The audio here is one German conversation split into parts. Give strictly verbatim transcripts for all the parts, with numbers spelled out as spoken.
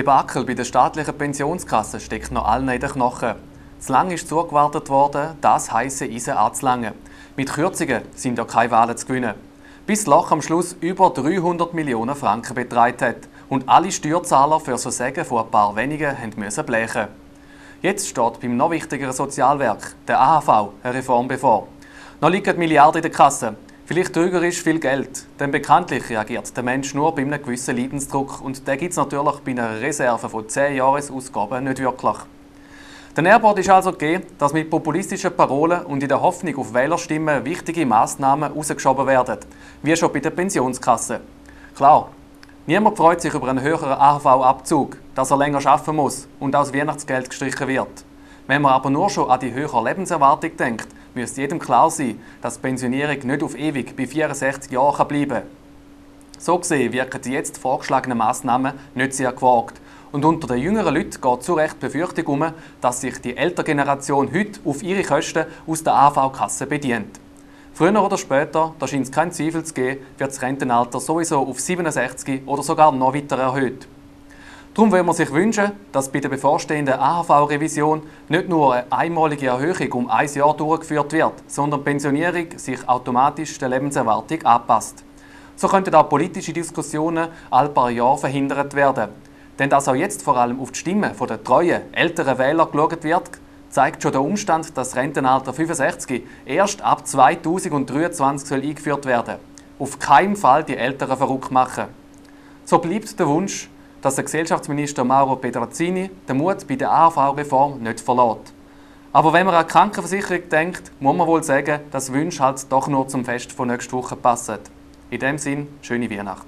Debakel bei der staatlichen Pensionskasse steckt noch allen in den Knochen. Zu lange ist zugewartet worden, das heisse Eisen anzulangen. Mit Kürzungen sind ja keine Wahlen zu gewinnen. Bis das Loch am Schluss über dreihundert Millionen Franken betragen hat und alle Steuerzahler für so Sagen von ein paar wenigen haben müssen blechen. Jetzt steht beim noch wichtigeren Sozialwerk, der A H V, eine Reform bevor. Noch liegen Milliarden in der Kasse. Vielleicht trügerisch viel Geld, denn bekanntlich reagiert der Mensch nur bei einem gewissen Leidensdruck und den gibt es natürlich bei einer Reserve von zehn Jahresausgaben nicht wirklich. Der Nährboden ist also gegeben, dass mit populistischen Parolen und in der Hoffnung auf Wählerstimmen wichtige Massnahmen rausgeschoben werden, wie schon bei der Pensionskasse. Klar, niemand freut sich über einen höheren A H V-Abzug, dass er länger arbeiten muss und auch das Weihnachtsgeld gestrichen wird. Wenn man aber nur schon an die höhere Lebenserwartung denkt, müsste jedem klar sein, dass die Pensionierung nicht auf ewig bei vierundsechzig Jahren bleiben kann. So gesehen wirken die jetzt vorgeschlagenen Massnahmen nicht sehr gewagt. Und unter den jüngeren Leuten geht zu Recht die Befürchtung um, dass sich die ältere Generation heute auf ihre Kosten aus der A H V-Kasse bedient. Früher oder später, da scheint es keinen Zweifel zu geben, wird das Rentenalter sowieso auf siebenundsechzig oder sogar noch weiter erhöht. Darum will man sich wünschen, dass bei der bevorstehenden A H V-Revision nicht nur eine einmalige Erhöhung um ein Jahr durchgeführt wird, sondern die Pensionierung sich automatisch der Lebenserwartung anpasst. So könnten auch politische Diskussionen alle paar Jahre verhindert werden. Denn dass auch jetzt vor allem auf die Stimmen der treuen, älteren Wähler geschaut wird, zeigt schon der Umstand, dass das Rentenalter fünfundsechzig erst ab zweitausenddreiundzwanzig soll eingeführt werden soll. Auf keinen Fall die Älteren verrückt machen. So bleibt der Wunsch, dass der Gesellschaftsminister Mauro Pedrazzini den Mut bei der A H V-Reform nicht verlässt. Aber wenn man an die Krankenversicherung denkt, muss man wohl sagen, dass Wünsche halt doch nur zum Fest von nächster Woche passen. In dem Sinn, schöne Weihnacht.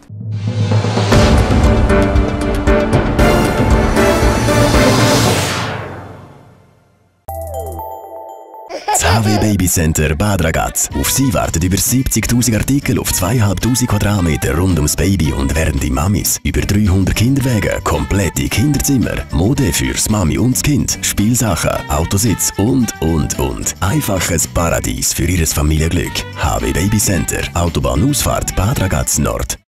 Das H W Baby Center Bad Ragaz. Auf Sie warten über siebzigtausend Artikel auf zweitausendfünfhundert Quadratmeter rund ums Baby und werdende Mamis. Über dreihundert Kinderwege, komplette Kinderzimmer, Mode fürs Mami und das Kind, Spielsachen, Autositz und, und, und. Einfaches Paradies für Ihres Familienglück. H W Baby Center, Autobahnausfahrt Bad Ragaz Nord.